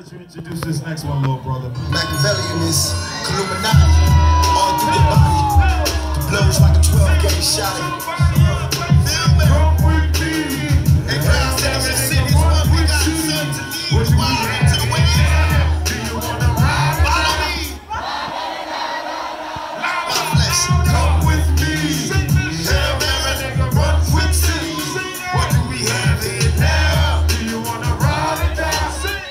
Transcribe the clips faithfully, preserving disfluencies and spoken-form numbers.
let you introduce this next one, little brother. Machiavellian is Illuminati, all through the body. The blows like a twelve gauge shot. Feel me? Hey, Cloud Seven Cities, what we got something to leave. Wild to the way. Do you wanna ride? Follow me. My flesh, come with me. Hell, there a nigga run quick city. What do we have here now? Do you wanna ride or die?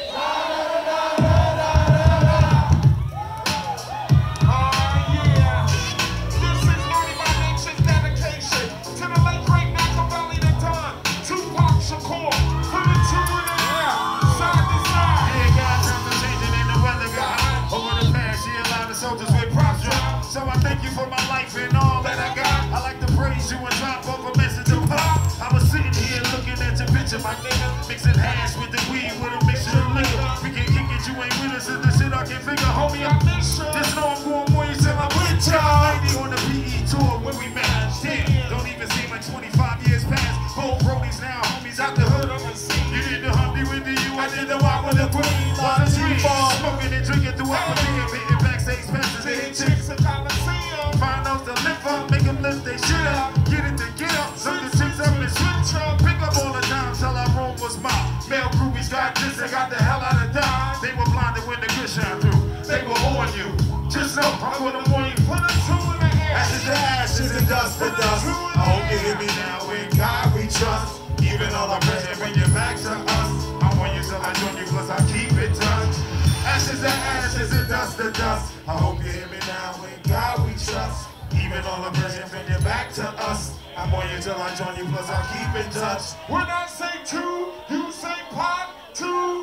Soldiers with props drop. So I thank you for my life and all that I got. I like to praise you and drop off a message of pop. I was sitting here looking at your picture, my nigga. Mixing hash with the weed with a mixture of liquor. We can kick it, you ain't with us, is the shit I can figure. Homie, I miss you. Just know I'm going more till I'm with y'all. On the P E tour when we met. Damn, don't even seem like twenty-five years past. Both brodies now, homies out the hood on the scene. You did the Humpty with the U, I did the walk with the queen. While the tree fall, smoking and drinking throughout the day. Hitting backstage passes, they hit chicks a Coliseum. Find those to lift up, make them lift their shit up. Get it to get up, so the chicks up and switch up. Pick up all the time till I roll was mine. Male groupies got this, they got the hell out of Dodge. They were blinded when the good shine through. They were on you. Just know, I'm gonna warn you. Put a two in the air. Ashes to ashes and dust to dust. I hope you hear me now. In God we trust. Even all our present, bring you back to us. I want you till I join you, plus I keep it touch. Ashes to ashes and dust to dust. I hope you hear me now. In God we trust. Even all our present, bring you back to us. I want you till I join you, plus I keep in touch. When I say two, you say pot two.